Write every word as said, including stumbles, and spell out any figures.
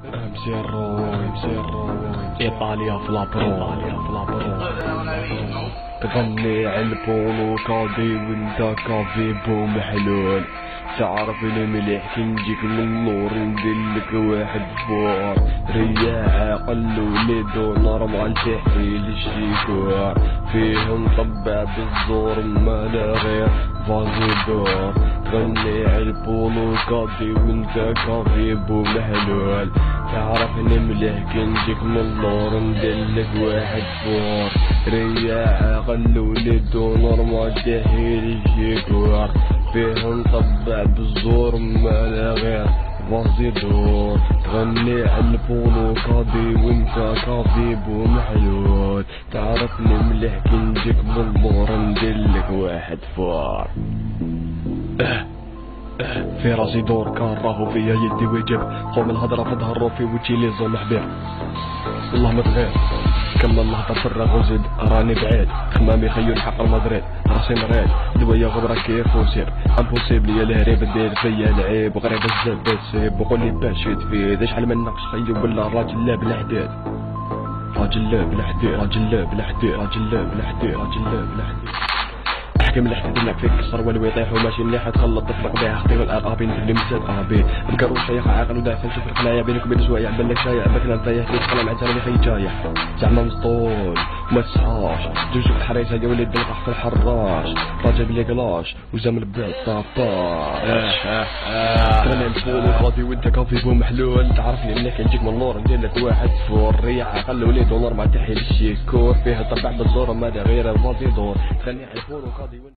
مسيروي مسيروي ايطاليا في لابرو ايطاليا في لابرو تغني على البولو كادي وانت كافي بو محلول. تعرف انا مليح كي نجيك من اللور نديرلك واحد فور رياح قلولي دونار مال تحيل الشيكور فيه نطبع بالزور ما لا غير فازي دور. تغني على البولو كادي وانت كافي بو محلول. تعرف انا مليح كي نجيك من اللور نديرلك واحد فور رياح قلولي دونار مال تحيل الشيكور فيه نطبع بالزور ما لا غير فازي دور. تغني على البولو كادي وانت كافي بو محلول. تعرفني مليح كي نجيك بالدور نديرلك واحد فار. اه اه في راسي دور كان راهو فيا يدي وجب قوم الهضرة فظهروا في وجهي لي زون محبير. والله ما تغير كمل الهضر فرغ وزيد راني بعيد خمامي خيو الحق المدريد راسي مريض دويا غبرة كيف وسير امبوسيبل يا الهريب دير فيا العيب وغريب الزاد تسيب وقولي باش تفيد شحال من نقص خيو ولا راجل لا بلا حديد راجل لا بلا حديد راجل لا بلا حديد راجل لا بلا حديد راجل لا بلا حديد. احكم الحديد لك فيك كسر ولو يطيح وماشي مليح تخلط طفلك بيها خطير الارابين في اللي مسد ابي الكروش شيخ عاقل ودافع نشوف الخلايا بينك وبين شويه عبال لك شايع بكنا نطيح لي تخلى مع زلمه خي جايح زعما مسطول وما تصحاش جوج الحريصه يا وليد القح في الحراش راجل بلي قلاش وزام البيض طاباش. انا نقول غادي وانت كافي بو محلول. تعرفني مليح كنجيك من اللور ندير لك واحد فور ريح خلي وليد دولار مع تحيل الشيكور فيه طبع بالزور ما غير الفازي دور. تغني على الفور وقاضي